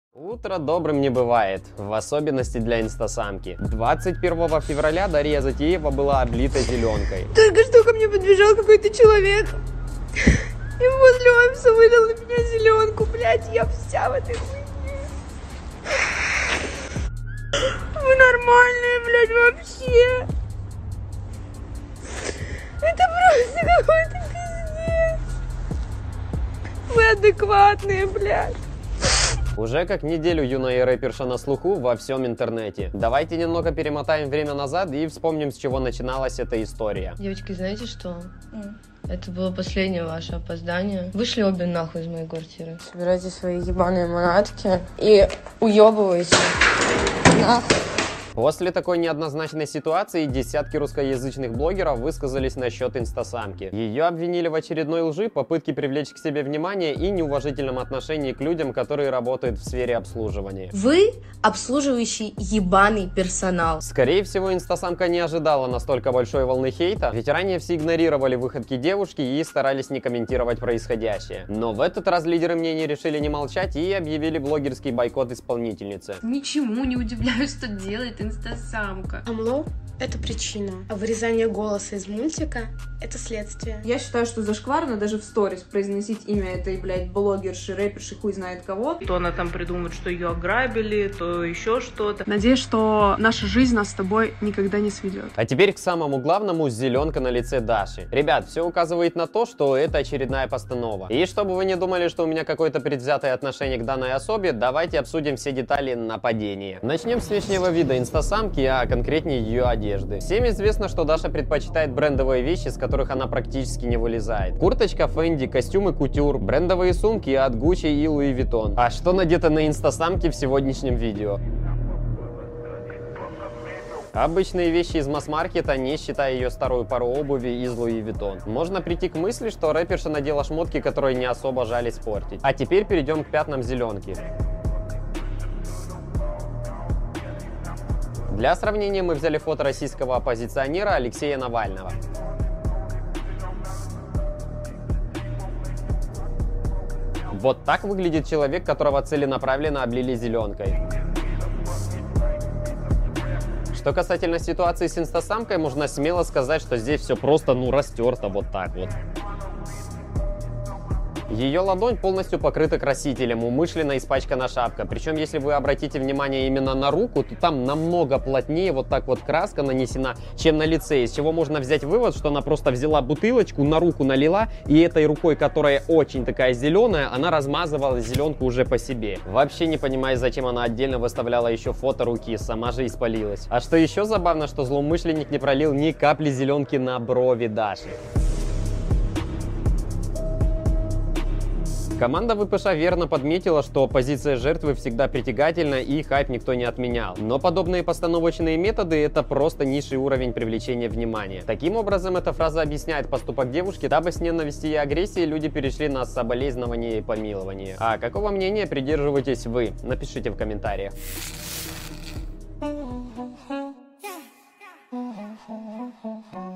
Утро добрым не бывает, в особенности для инстасамки. 21 февраля Дарья Затеева была облита зеленкой. Только что ко мне подбежал какой-то человек и возле офиса вылил на меня зеленку, блядь, я вся в этой хуйне. Вы нормальные, блядь, вообще. Это просто какой-то пиздец. Вы адекватные, блядь. Уже как неделю юная рэперша на слуху во всем интернете. Давайте немного перемотаем время назад и вспомним, с чего начиналась эта история. Девочки, знаете что? Это было последнее ваше опоздание. Вышли обе нахуй из моей квартиры. Собирайте свои ебаные манатки и уебывайте. Нахуй. После такой неоднозначной ситуации десятки русскоязычных блогеров высказались насчет инстасамки. Ее обвинили в очередной лжи, попытке привлечь к себе внимание и неуважительном отношении к людям, которые работают в сфере обслуживания. Вы обслуживающий ебаный персонал. Скорее всего, инстасамка не ожидала настолько большой волны хейта, ведь ранее все игнорировали выходки девушки и старались не комментировать происходящее. Но в этот раз лидеры мнений решили не молчать и объявили блогерский бойкот исполнительницы. Ничему не удивляюсь, что делает инстасамка. Амло — это причина, а вырезание голоса из мультика — это следствие. Я считаю, что зашкварно даже в сторис произносить имя этой, блядь, блогерши, рэперши, хуй знает кого. То она там придумает, что ее ограбили, то еще что-то. Надеюсь, что наша жизнь нас с тобой никогда не сведет. А теперь к самому главному — зеленка на лице Даши. Ребят, все указывает на то, что это очередная постанова. И чтобы вы не думали, что у меня какое-то предвзятое отношение к данной особе, давайте обсудим все детали нападения. Начнем с внешнего вида инстасамки, а конкретнее ее одежды. Всем известно, что Даша предпочитает брендовые вещи, с которых она практически не вылезает. Курточка Fendi, костюмы Couture, брендовые сумки от Gucci и Louis Vuitton. А что надето на инстасамке в сегодняшнем видео? Обычные вещи из масс-маркета, не считая ее старую пару обуви из Louis Vuitton. Можно прийти к мысли, что рэперша надела шмотки, которые не особо жаль испортить. А теперь перейдем к пятнам зеленки. Для сравнения мы взяли фото российского оппозиционера Алексея Навального. Вот так выглядит человек, которого целенаправленно облили зеленкой. Что касательно ситуации с инстасамкой, можно смело сказать, что здесь все просто, растерто вот так вот. Ее ладонь полностью покрыта красителем, умышленно испачкана шапка. Причем, если вы обратите внимание именно на руку, то там намного плотнее вот так вот краска нанесена, чем на лице. Из чего можно взять вывод, что она просто взяла бутылочку, на руку налила, и этой рукой, которая очень такая зеленая, она размазывала зеленку уже по себе. Вообще не понимаю, зачем она отдельно выставляла еще фото руки, сама же испалилась. А что еще забавно, что злоумышленник не пролил ни капли зеленки на брови Даши. Команда ВПШ верно подметила, что позиция жертвы всегда притягательна и хайп никто не отменял. Но подобные постановочные методы — это просто низший уровень привлечения внимания. Таким образом, эта фраза объясняет поступок девушки, дабы с ненависти и агрессии люди перешли на соболезнование и помилование. А какого мнения придерживаетесь вы? Напишите в комментариях. Ха-ха-ха.